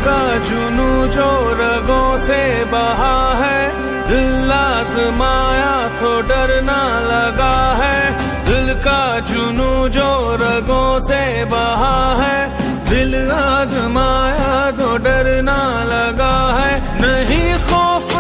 का जुनू जो रगों से बहा है, दिल आजमाया तो डरना लगा है। दिल का जुनू जो रगों से बहा है, दिल आजमाया तो डरना लगा है। नहीं खौफ